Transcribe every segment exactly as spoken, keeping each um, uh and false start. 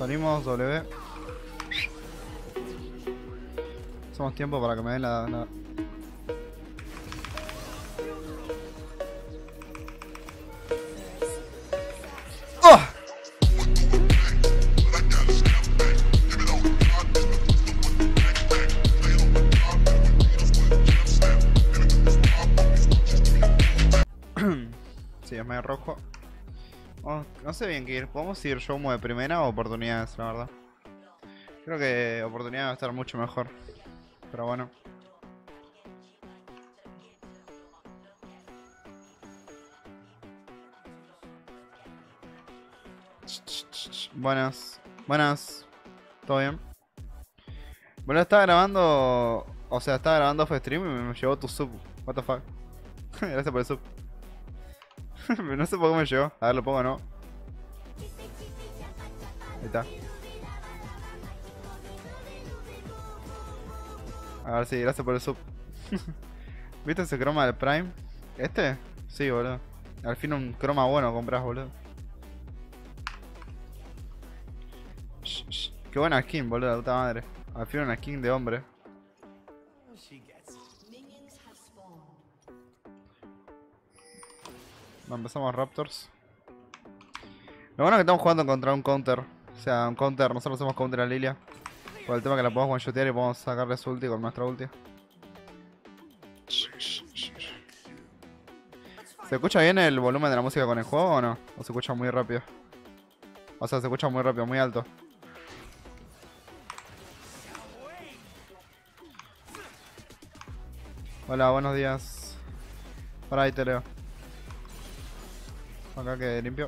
Salimos W. Hacemos tiempo para que me den la... la... ¡Oh! Sí, es medio rojo. Oh, no sé bien qué ir. ¿Podemos ir Showmo de primera o oportunidades, la verdad? Creo que oportunidades va a estar mucho mejor. Pero bueno. Buenas. Buenas. ¿Todo bien? Bueno, estaba grabando... O sea, estaba grabando off stream y me llegó tu sub. What the fuck. Gracias por el sub. No sé por qué me llegó. A ver, lo pongo, ¿no? Ahí está. A ver, sí, gracias por el sub. ¿Viste ese croma del Prime? ¿Este? Sí, boludo. Al fin un croma bueno compras, boludo. Shh, shh. Qué buena skin, boludo, de puta madre. Al fin una skin de hombre. No, empezamos Raptors. Lo bueno es que estamos jugando contra un counter. O sea, un counter, nosotros hacemos counter a Lilia. Por el tema que la podemos one-shotear y podemos sacarle su ulti con nuestra ulti. ¿Se escucha bien el volumen de la música con el juego o no? ¿O se escucha muy rápido? O sea, se escucha muy rápido, muy alto. Hola, buenos días. Para ahí te leo. Acá que limpio.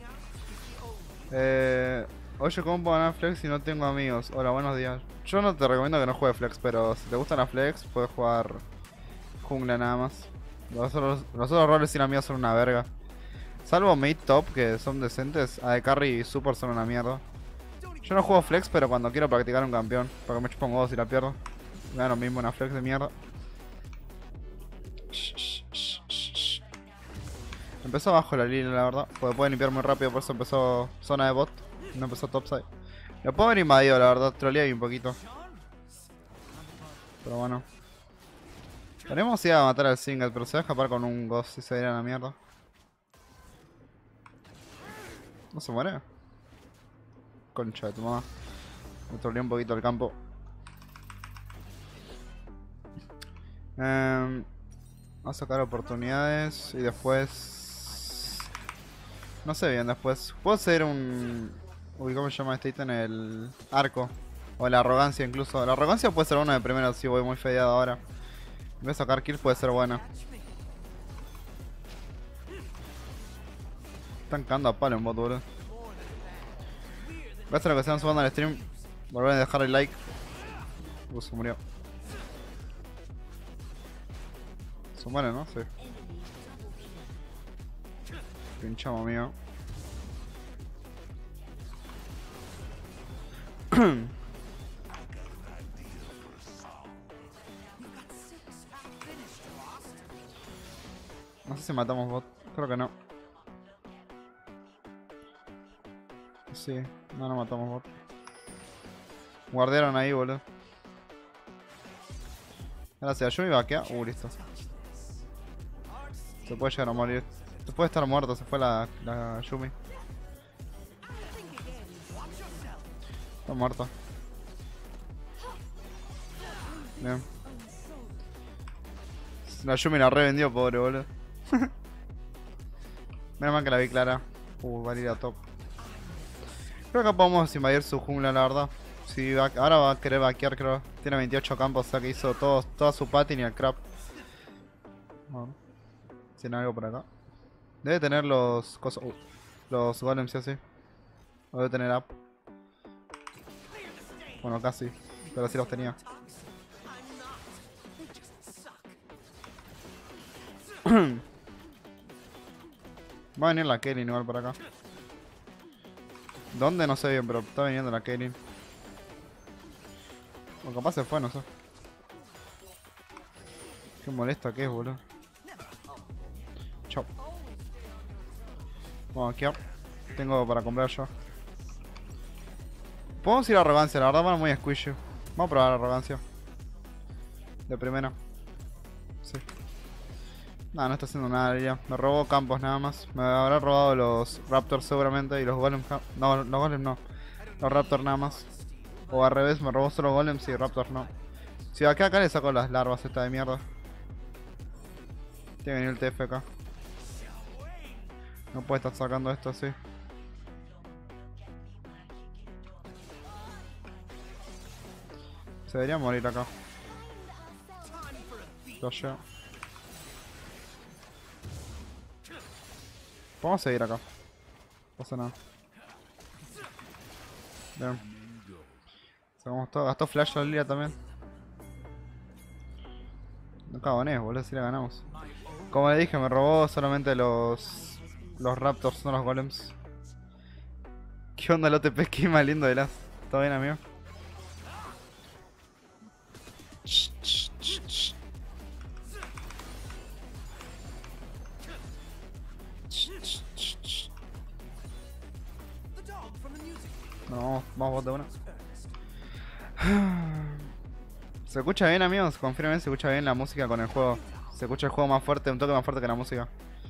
Eh... Oye, ¿cómo puedo ganar flex si no tengo amigos? Hola, buenos días. Yo no te recomiendo que no juegues flex, pero si te gustan las flex, puedes jugar jungla nada más. Los otros, los otros roles sin amigos son una verga. Salvo mid top, que son decentes. A de carry y super son una mierda. Yo no juego flex, pero cuando quiero practicar un campeón, porque me chupo un huevo si la pierdo. Me da lo mismo una flex de mierda. Empezó abajo la línea, la verdad. Porque puede limpiar muy rápido, por eso empezó zona de bot. No empezó topside. Lo puedo haber invadido, la verdad. Troleé un poquito. Pero bueno. Tenemos ir a matar al single, pero se va a escapar con un ghost si se diera la mierda. ¿No se muere? Concha de tu mamá. Me troleé un poquito el campo. Eh, Vamos a sacar oportunidades y después... No sé bien después. Puedo hacer un... Uy, ¿cómo se llama este ítem? El arco. O la arrogancia incluso. La arrogancia puede ser uno de primero si voy muy fedeado ahora. En vez de sacar kills puede ser buena. Están cagando a palo en bot, boludo. Gracias a lo que están subiendo al stream. Volver a dejar el like. Uh, se murió. Se muere, ¿no? Sí. Pinchamos, amigo. No sé si matamos bot. Creo que no. Sí, no, no matamos bot. Guardiaron ahí, boludo. Gracias, yo me vaquea. Uh, listo. Se puede llegar a morir. Se puede estar muerto, se fue la, la Yumi. Está muerto. Bien. La Yumi la revendió, pobre boludo. Menos mal que la vi clara. Uh, va a ir a top. Creo que acá podemos invadir su jungla, la verdad. Si va, ahora va a querer vaquear, creo. Tiene veintiocho campos, o sea que hizo todo, toda su patin y el crap. Bueno. Tiene algo por acá. Debe tener los cosas. Uh, los golems, sí, así. O debe tener up. Bueno, casi. Pero sí los tenía. Va a venir la Kaylin igual por acá. ¿Dónde? No sé bien, pero está viniendo la Kaylin. O capaz se fue, no sé. Qué molesta que es, boludo. Chao. Vamos aquí. Tengo para comprar yo. Podemos ir a arrogancia, la verdad van muy squishy. Vamos a probar arrogancia. De primera. Sí. No, no está haciendo nada ya. Me robó campos nada más. Me habrá robado los raptors seguramente y los golems. No, los golems no. Los raptors nada más. O al revés, me robó solo golems y raptors no. Si acá acá le saco las larvas esta de mierda. Tiene que venir el T F acá. No puede estar sacando esto así. Se debería morir acá. Lo llevo. Podemos seguir acá. No pasa nada. Bien. Sacamos todo. Gastó flash la Lilia también. No cagones, boludo, si la ganamos. Como le dije, me robó solamente los... Los raptors, no los golems. ¿Qué onda el O T P? Qué más lindo de las. ¿Todo bien, amigo? Bueno, vamos, vamos de una. ¿Se escucha bien, amigos? Confirmen si se escucha bien la música con el juego. Se escucha el juego más fuerte, un toque más fuerte que la música.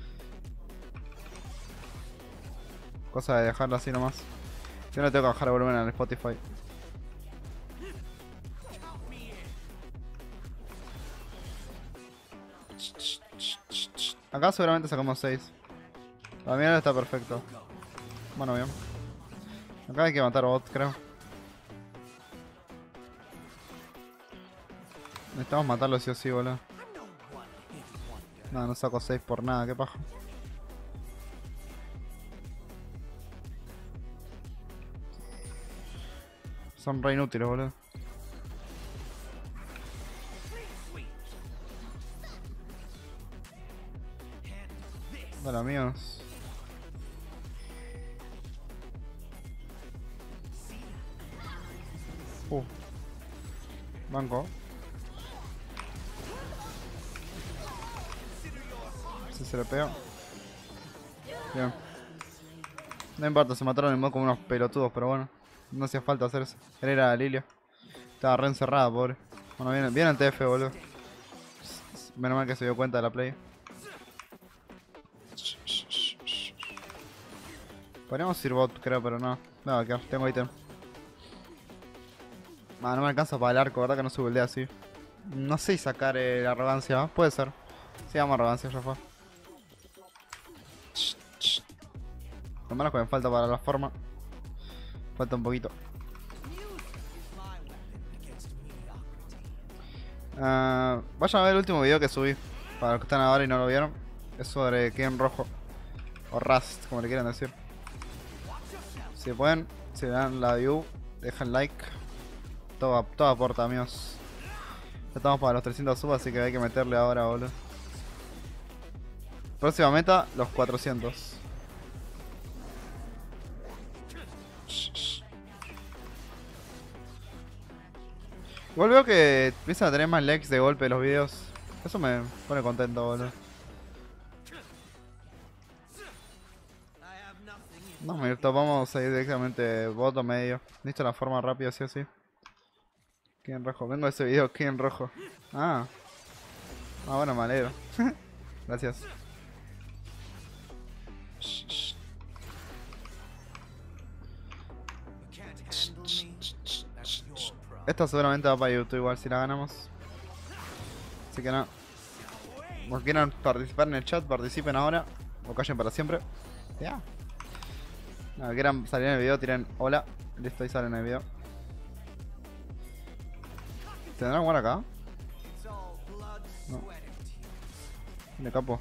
Cosa de dejarlo así nomás. Yo no tengo que bajar el volumen en el Spotify. Acá seguramente sacamos seis. La mierda está perfecto. Bueno, bien. Acá hay que matar bot, creo. Necesitamos matarlo sí o sí, boludo. No, no saco seis por nada, qué paja. Son re inútiles, boludo. Bueno, amigos. Uh. Banco. Si se le pega. Bien. No importa, se mataron en mod como unos pelotudos, pero bueno. No hacía falta hacer eso. Él era Lilia. Estaba re encerrada, pobre. Bueno, viene, viene el T F, boludo. Menos mal que se dio cuenta de la play. Podríamos ir bot, creo, pero no. No, acá, tengo ítem. Ah, no me alcanza para el arco, ¿verdad? Que no se buildea así. No sé si sacar eh, la arrogancia, ¿eh? Puede ser. Sí, vamos a arrogancia, ya fue. Lo malo es que me falta para la forma. Falta un poquito. Uh, vayan a ver el último video que subí. Para los que están ahora y no lo vieron. Es sobre Ken Rojo. O Rust, como le quieran decir. Si pueden, si le dan la view, dejan like. Todo, todo aporta, amigos. Ya estamos para los trescientos subs, así que hay que meterle ahora, boludo. Próxima meta, los cuatrocientos. Igual veo que empiezan a tener más likes de golpe los videos. Eso me pone contento, boludo. No me vamos a ir directamente bot o medio. Listo la forma rápida, así así. Ken Rojo, vengo de ese video, Ken Rojo. Ah. Ah, bueno, me alegro. Gracias. Esta seguramente va para YouTube igual si la ganamos. Así que no. Los que quieran participar en el chat, participen ahora. O callen para siempre. Ya. No, que quieran salir en el video, tiren hola. Listo, y salen en el video. ¿Tendrán jugar acá? No. De capo.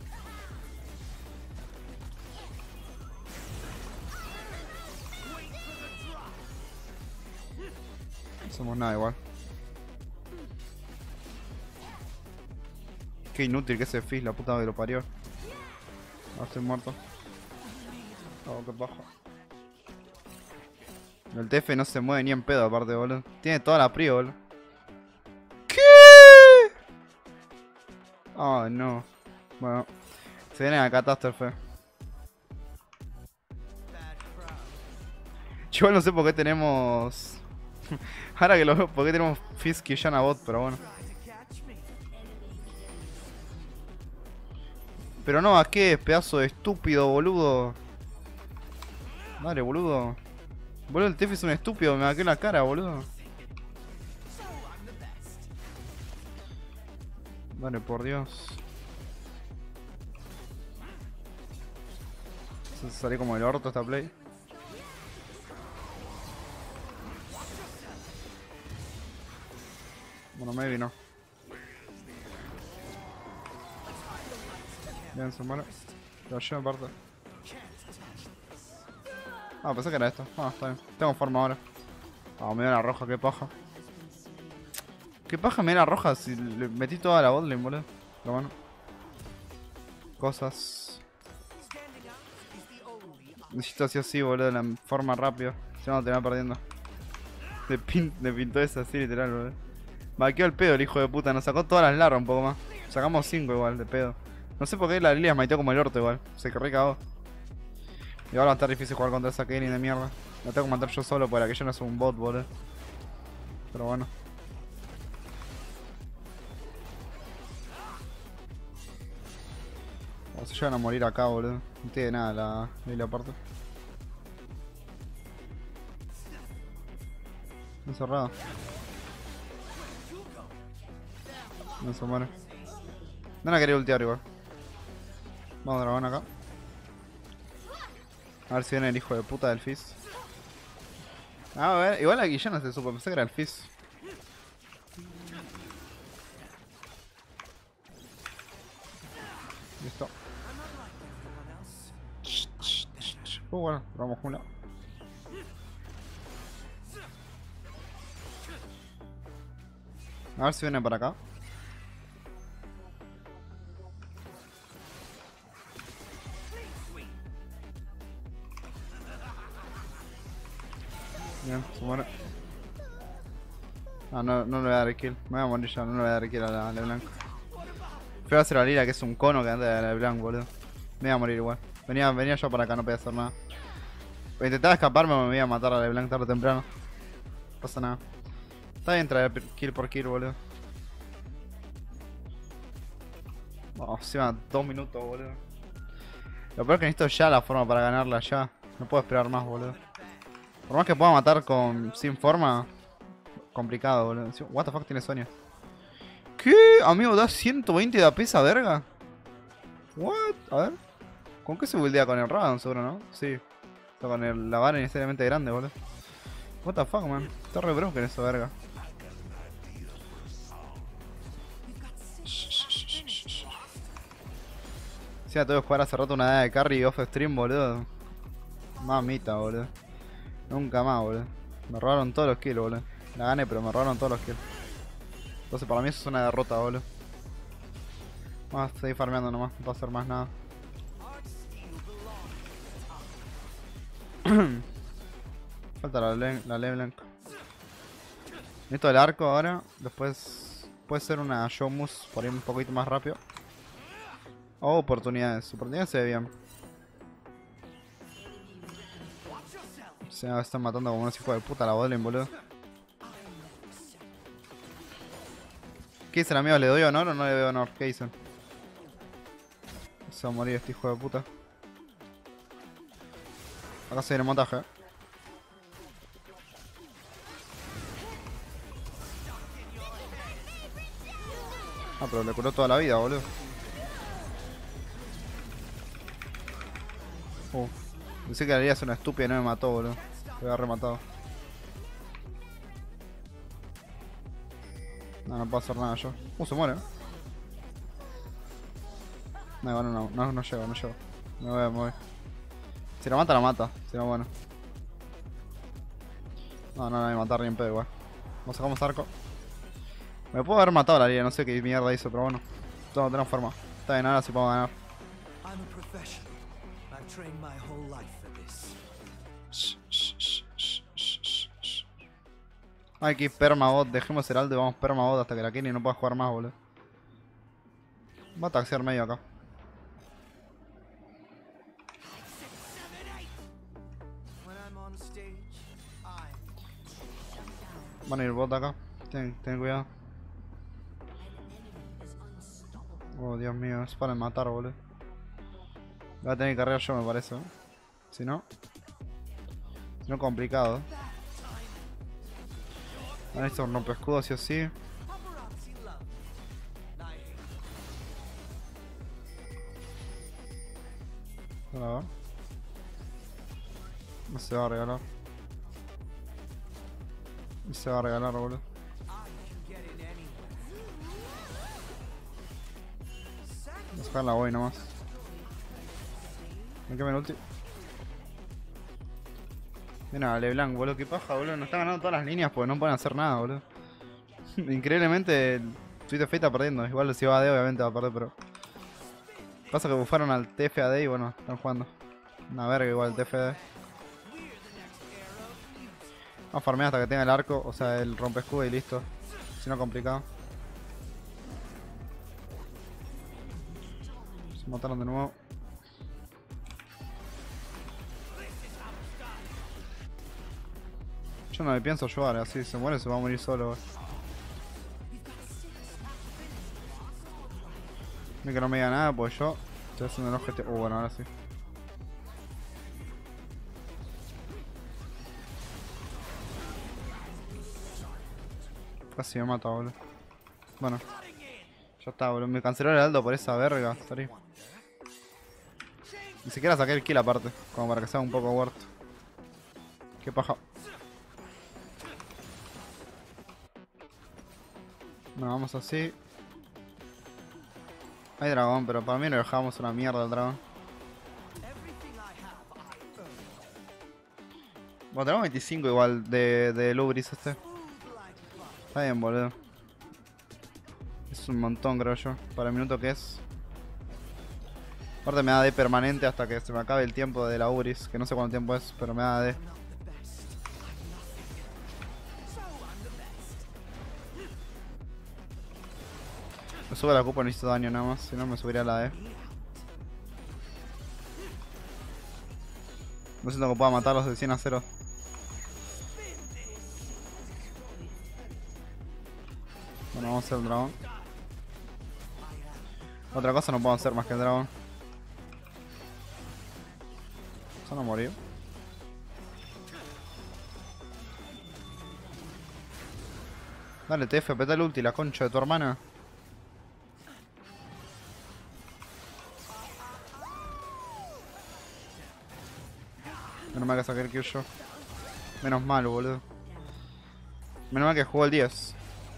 No somos nada igual. Qué inútil que ese Fizz, la puta que lo parió. Ahora estoy muerto. Oh, qué paja. El T F no se mueve ni en pedo aparte, boludo. Tiene toda la prio, boludo. ¿Qué? Oh, no. Bueno. Se viene la catástrofe. Yo no sé por qué tenemos... Ahora que lo veo, por qué tenemos Fisk y Yana bot, pero bueno. Pero no, ¿a qué? Pedazo de estúpido, boludo. Madre, boludo. Boludo, el Tiff es un estúpido, me vaqueó en la cara, boludo. Vale, por Dios. Se salió como el orto esta play. Bueno, maybe no. Bien, se muere. Lo llevo aparte. Ah, pensé que era esto. Ah, está bien. Tengo forma ahora. Ah, me dio una roja, qué paja. Qué paja me dio una roja si le metí toda la botlane, boludo. Pero bueno. Cosas. Necesito así o así, boludo, la forma rápido. Si no, te va perdiendo. Le, pin le pintó esa así, literal, boludo. Vaqueó el pedo el hijo de puta. Nos sacó todas las larras un poco más. Sacamos cinco igual, de pedo. No sé por qué la Lilia me metió como el orto igual. Se que recagó. Y ahora va a estar difícil jugar contra esa Kenny de mierda. La tengo que matar yo solo para que yo no sea un bot, boludo. Pero bueno. O se llegan a morir acá, boludo. No tiene nada la Lilia aparte. Encerrado. No se muere. No la quería ultear igual. Vamos dragón acá. A ver si viene el hijo de puta del Fizz. A ver, igual aquí ya no se supo, pensé que era el Fizz. Listo. Uh, bueno, vamos una. A ver si viene para acá. Bien, se muere. Ah, no, no le voy a dar el kill. Me voy a morir ya, no le voy a dar el kill a la LeBlanc. Fui a hacer a Lila, que es un cono que anda de la LeBlanc, boludo. Me voy a morir igual. Venía, venía yo para acá, no podía hacer nada. Intentaba escaparme, me iba a matar a la LeBlanc tarde o temprano. No pasa nada. Está bien traer kill por kill, boludo. Oh, encima dos minutos, boludo. Lo peor es que necesito ya la forma para ganarla ya. No puedo esperar más, boludo. Por más que pueda matar con sin forma, complicado, boludo. What the fuck tiene Sonya. ¿Qué? Amigo, da ciento veinte de A P esa verga. What? A ver. ¿Con qué se buildea? Con el Radon, seguro, ¿no? Sí. Está con el, la vara necesariamente grande, boludo. What the fuck, man. Está re broken esa verga. Sí, tengo que jugar hace rato una edad de carry off stream, boludo. Mamita, boludo. Nunca más, boludo. Me robaron todos los kills, boludo. La gané, pero me robaron todos los kills. Entonces para mí eso es una derrota, boludo. Vamos a seguir farmeando nomás, no va a hacer más nada. Falta la, Le la LeBlanc. Necesito el arco ahora. Después puede ser una Shomus por ir un poquito más rápido. Oh, oportunidades. Oportunidades se ve bien. Se me están matando como unos hijos de puta la botlane, boludo. ¿Qué dicen, amigos? ¿Le doy honor o no le doy honor? ¿Qué dicen? Se va a morir este hijo de puta. Acá se viene el montaje, eh. Ah, pero le curó toda la vida, boludo. Uh, pensé que la harías una estúpida y no me mató, boludo. Me había rematado. No, no puedo hacer nada yo. Uh, se muere. No, bueno, no, no, no llego, no llego. Me voy, me voy. Si lo mata, lo mata. Si no, bueno. No, no, no me matar ni en pedo igual. Vamos, sacamos arco. Me puedo haber matado a la liga, no sé qué mierda hizo, pero bueno. No, tenemos forma. Está bien, ahora sí puedo ganar. Hay que ir permabot, dejemos el alto y vamos permabot hasta que la Kenny no pueda jugar más, boludo. Va a taxear medio acá. Van a ir bot acá. Ten, ten cuidado. Oh, Dios mío, es para matar, boludo. Voy a tener que cargar yo, me parece. ¿eh? Si no... Si no, complicado. Van a estos rompescudos, sí o sí. A ver. No se va a regalar. No se va a regalar, boludo. Voy a sacar la voy nomás. Me quema el ulti. Mira, LeBlanc, boludo, qué paja, boludo. Nos están ganando todas las líneas porque no pueden hacer nada, boludo. Increíblemente, el Sweet of Fate está perdiendo. Igual si va a D, obviamente va a perder, pero. Pasa que bufaron al T F A D y bueno, están jugando. Una verga igual el T F A D. Vamos a farmear hasta que tenga el arco, o sea, el rompescudo y listo. Si no, complicado. Se mataron de nuevo. Yo no me pienso ayudar, así se muere se va a morir solo. Mira que no me diga nada, pues yo estoy haciendo el objetivo. Uh, bueno, ahora sí. Casi me mata, boludo. Bueno. Ya está, boludo. Me canceló el Aldo por esa verga. Sorry. Ni siquiera saqué el kill aparte. Como para que sea un poco worth. Qué paja. Bueno, vamos así. Hay dragón, pero para mí lo dejamos una mierda el dragón. Bueno, tenemos veinticinco igual de, de Lubris este. Está bien, boludo. Es un montón, creo yo. Para el minuto que es. Aparte me da D permanente hasta que se me acabe el tiempo de la Ubris. Que no sé cuánto tiempo es, pero me da D. Me sube la cupa, no hizo daño nada más. Si no me subiría la D. No siento que pueda matarlos de cien a cero. Bueno, vamos a hacer el dragón. Otra cosa no puedo hacer más que el dragón. Ya no murió. Dale, T F, peta el ulti, la concha de tu hermana. Menos mal que saqué el kill yo. Menos mal, boludo. Menos mal que jugó el diez.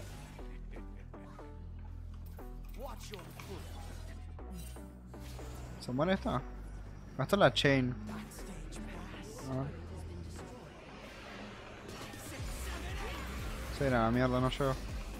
¿Se muere esta? Gastó la chain. A ver. Se irá a la mierda, no llego.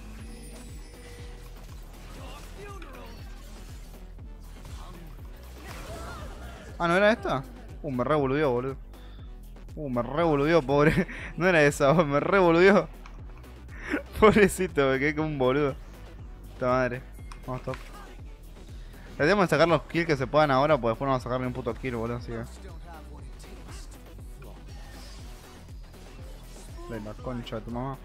Ah, ¿no era esta? Uh, me revoludió, boludo. Uh, me revoludió, pobre. No era esa, me revoludió. Pobrecito, me quedé como un boludo. Puta madre. Vamos, top. Tratemos de sacar los kills que se puedan ahora, pues después no vamos a sacarle un puto kill, boludo, así que... De la concha de tu mamá.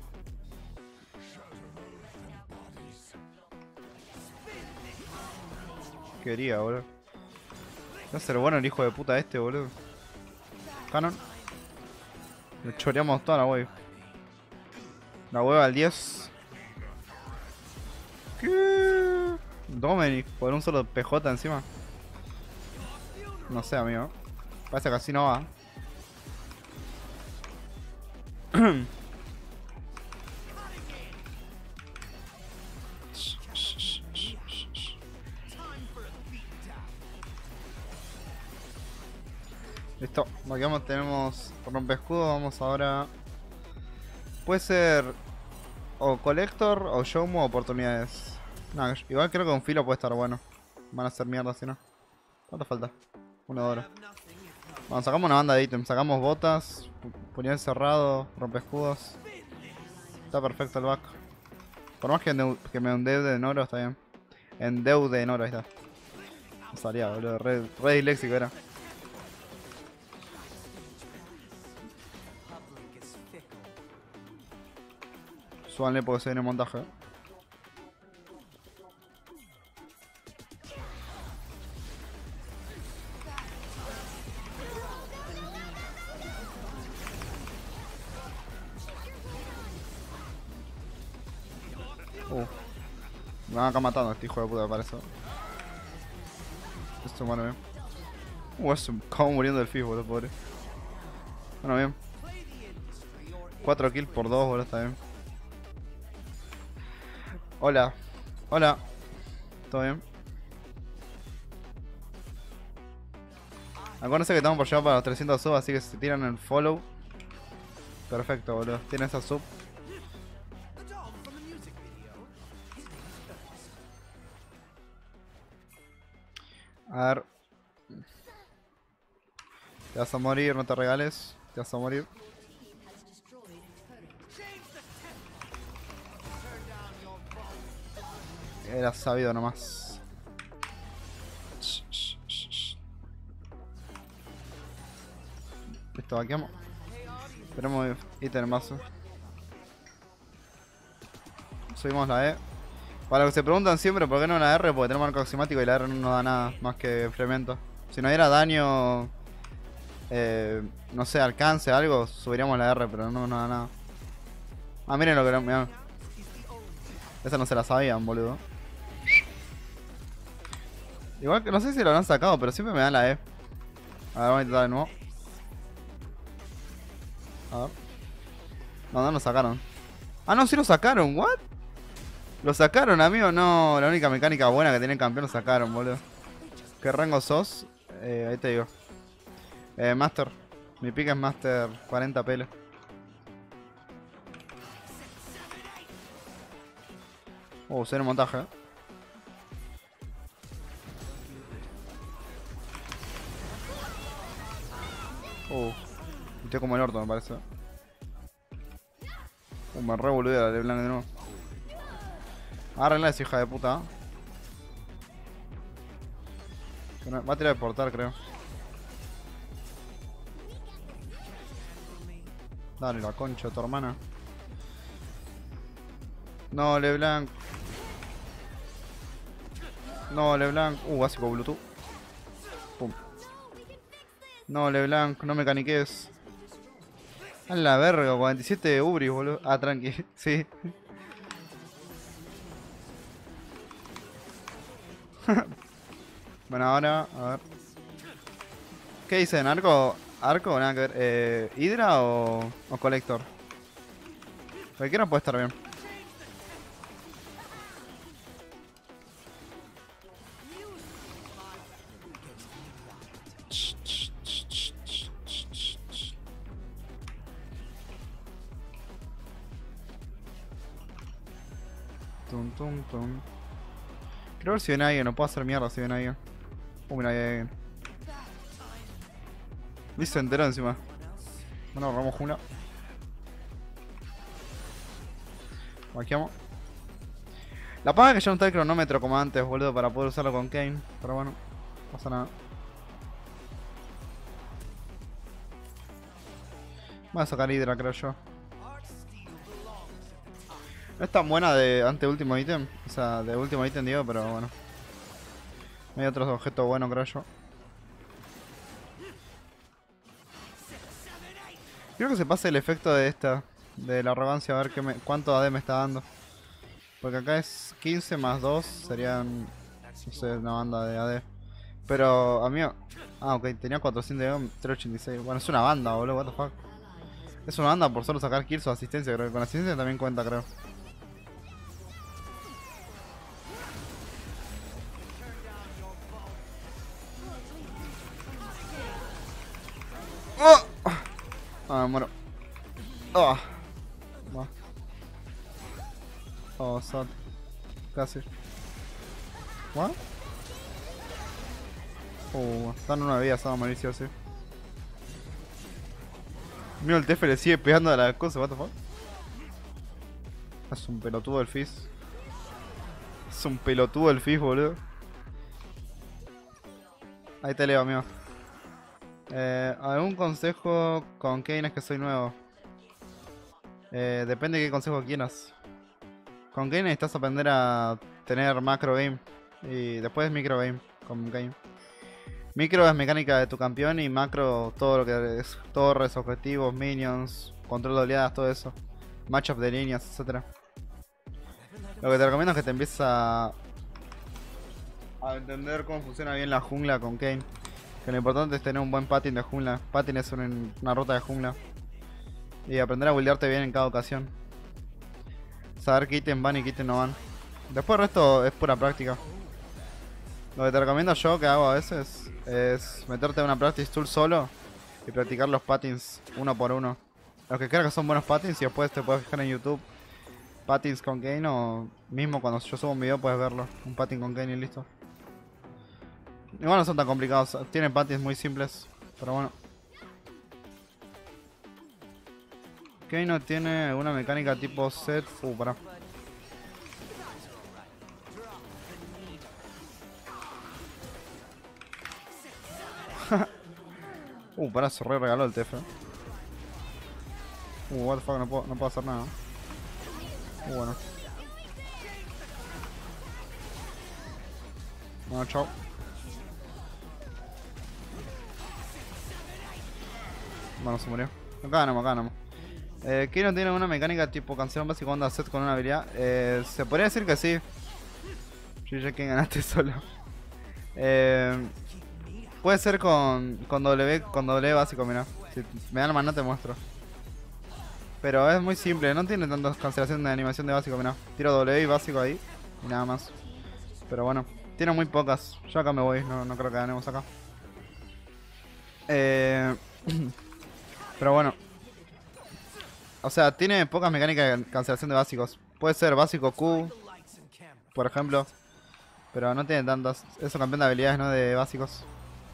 Quería, boludo. Va a ser bueno el hijo de puta este, boludo. Canon. Le choreamos toda la wave. La wave al diez. ¿Qué? Dominic, por un solo P J encima. No sé, amigo. Parece que así no va. Listo, aquí vamos, tenemos rompescudo, vamos ahora. Puede ser o Collector o Showmo oportunidades. No, igual creo que un filo puede estar bueno. Van a ser mierda si no. ¿Cuánto falta? Uno de oro. Bueno, sacamos una banda de ítems, sacamos botas, puñal cerrado, rompescudos. Está perfecto el back. Por más que, que me endeude en oro, está bien. Endeude en oro, ahí está. No salía, boludo, re, re disléxico era. Súbanle porque se viene montaje. Uh. Me van acá matando este hijo de puta, parece. Esto, bueno, bien. Uh, eso, acabo muriendo del Fizz, boludo, pobre. Bueno, bien. cuatro kills por dos, boludo, está bien. Hola. Hola. ¿Todo bien? Acuérdense que estamos por llegar para los trescientos subs, así que si tiran el follow. Perfecto, boludo. Tienen esa sub. A ver. Te vas a morir, no te regales. Te vas a morir. Era sabido nomás. Listo, vaqueamos. Esperemos ítem mazo. Subimos la E. Para los que se preguntan siempre por qué no una R, porque tenemos arco aximático y la R no nos da nada más que incremento. Si no diera daño, eh, no sé, alcance, algo, subiríamos la R, pero no nos da nada. Ah, miren lo que... Mirá. Esa no se la sabían, boludo. Igual que no sé si lo han sacado, pero siempre me dan la E. A ver, vamos a intentar de nuevo. A ver. No, no lo sacaron. Ah, no, sí lo sacaron, ¿what? Lo sacaron, amigo, no. La única mecánica buena que tiene el campeón lo sacaron, boludo. ¿Qué rango sos? Eh, ahí te digo. Eh, Master. Mi pick es Master cuarenta pelos. Uh, se viene montaje, eh. Uh, estoy como el orto, me parece. Uh, me re boludo la LeBlanc de nuevo. Agárrenla esa hija de puta. Va a tirar de portal, creo. Dale la concha de tu hermana. No, LeBlanc. No, LeBlanc. Uh, básico Bluetooth. Pum. No, LeBlanc, no me caniques. A la verga, cuarenta y siete de Ubris, boludo. Ah, tranqui, sí. Bueno, ahora, a ver. ¿Qué dicen? ¿Arco? ¿Arco? Nada que ver. Eh, ¿Hydra o, o Collector? Cualquiera puede estar bien. Tum, tum, tum. Quiero ver si viene alguien, no puedo hacer mierda si viene alguien. Uh, mira, ahí hay alguien. Liz se enteró encima. Bueno, agarramos una. Vaqueamos. La paga es que ya no está el cronómetro como antes, boludo, para poder usarlo con Kayn. Pero bueno, no pasa nada. Voy a sacar Hydra, creo yo. No es tan buena de ante último ítem. O sea, de último ítem digo, pero bueno. Hay otros objetos buenos, creo yo. Quiero que se pase el efecto de esta. De la arrogancia, a ver qué me, cuánto A D me está dando. Porque acá es quince más dos. Serían... No sé, una banda de A D. Pero a mí... Ah, ok, tenía cuatrocientos de trescientos ochenta y seis. Bueno, es una banda, boludo, what the fuck. Es una banda por solo sacar kills o asistencia, creo que con asistencia también cuenta, creo. ¡Oh! Ah, me muero. ¡Oh! Va. Oh, sad. Casi. ¿What? Oh, están en una vida, se va a morir sí o sí. Mira, el T F le sigue pegando a la cosa, what the fuck. Es un pelotudo el Fizz. Es un pelotudo el Fizz, boludo. Ahí te leo, amigo. Eh, ¿algún consejo con Kayn? Es que soy nuevo. Eh, depende de qué consejo quieras. Con Kayn necesitas aprender a tener macro game y después micro game con Kayn. Micro es mecánica de tu campeón y macro todo lo que es torres, objetivos, minions, control de oleadas, todo eso. Matchup de líneas, etcétera. Lo que te recomiendo es que te empieces a, a entender cómo funciona bien la jungla con Kayn. Que lo importante es tener un buen pattern de jungla. Pattern es un, una ruta de jungla. Y aprender a buildearte bien en cada ocasión. Saber qué ítem van y qué ítem no van. Después el resto es pura práctica. Lo que te recomiendo yo que hago a veces es meterte en una practice tool solo y practicar los patterns uno por uno. Los que creas que son buenos patterns y después te puedes fijar en YouTube patterns con Kayn o mismo cuando yo subo un video puedes verlo. Un pattern con Kayn y listo. Igual no son tan complicados, tienen patterns muy simples, pero bueno. Kayn no tiene una mecánica tipo set. Uh, pará. uh, pará, se re regaló el T F. Uh, what the fuck, no puedo, no puedo hacer nada. Uh, bueno. Bueno, chao. Bueno, se murió. Acá ganamos, acá ganamos. Eh, ¿Quién no tiene una mecánica tipo canción básico onda set con una habilidad? Eh, se podría decir que sí. Yo ya que ganaste solo. Eh, puede ser con, con W, con W básico, mira. Si me dan la mano te muestro. Pero es muy simple, no tiene tantas cancelaciones de animación de básico, mira. Tiro W y básico ahí y nada más. Pero bueno, tiene muy pocas. Yo acá me voy, no, no creo que ganemos acá. Eh, pero bueno. O sea, tiene pocas mecánicas de cancelación de básicos. Puede ser básico Q, por ejemplo. Pero no tiene tantas. Es un campeón de habilidades, no de básicos.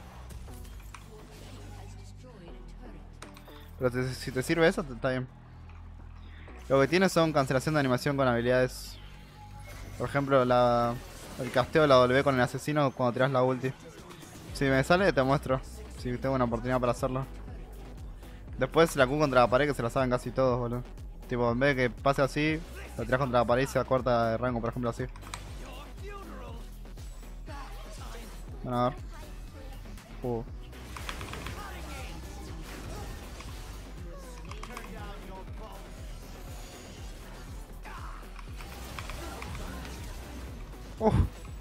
Pero te, si te sirve eso, te, está bien. Lo que tiene son cancelación de animación con habilidades. Por ejemplo, la, el casteo de la W con el asesino cuando tiras la ulti. Si me sale, te muestro. Si tengo una oportunidad para hacerlo. Después la Q contra la pared, que se la saben casi todos, boludo. Tipo, en vez de que pase así, la tiras contra la pared y se acorta de rango, por ejemplo, así. Bueno, a ver. Uh. Uh.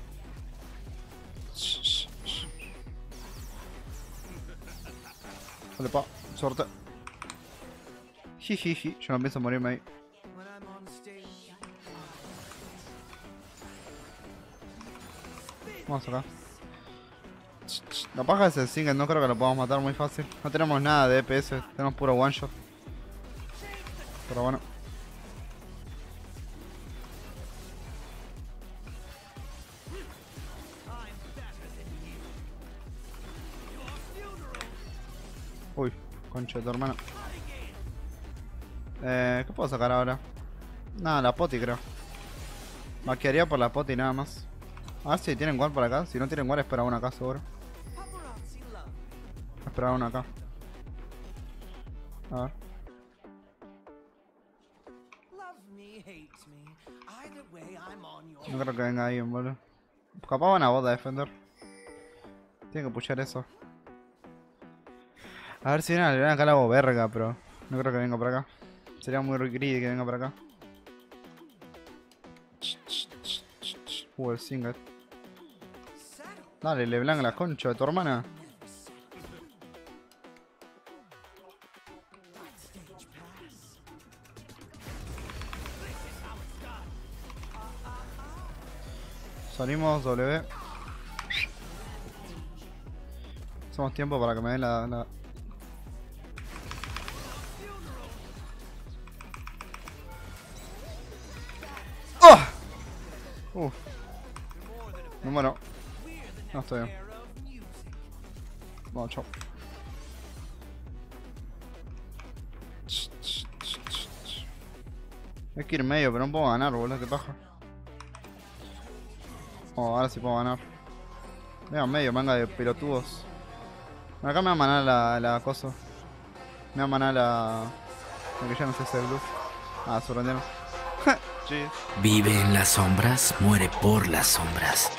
Vale, pa, suerte. Jijiji, yo no pienso morirme ahí. Vamos acá. La paja es el single, no creo que lo podamos matar muy fácil. No tenemos nada de E P S, tenemos puro one shot. Pero bueno. Uy, concha de tu hermano. Eh, ¿qué puedo sacar ahora? Nada, la poti creo. Maquearía por la poti nada más. A ver si tienen guard por acá. Si no tienen guard, espera una acá seguro. Esperar una acá. A ver. No creo que venga ahí, boludo. Capaz van a bot a defender. Tienen que pushar eso. A ver si viene a liberar acá la hago verga, pero no creo que venga por acá. Sería muy greedy que venga por acá. Uh, el single. Dale, LeBlanc, la concha de tu hermana. Salimos W. Hacemos tiempo para que me den la... la... ¡Oh! Uf. Me muero. No estoy bien. Vamos, chao. Hay que ir medio, pero no puedo ganar, boludo, qué paja. Oh, ahora sí puedo ganar. Venga, medio, manga de pelotudos. Bueno, acá me va a manar la, la cosa. Me va a manar la... Lo que ya no sé si es el bluff. Ah, sorprendieron. G. Vive en las sombras, muere por las sombras.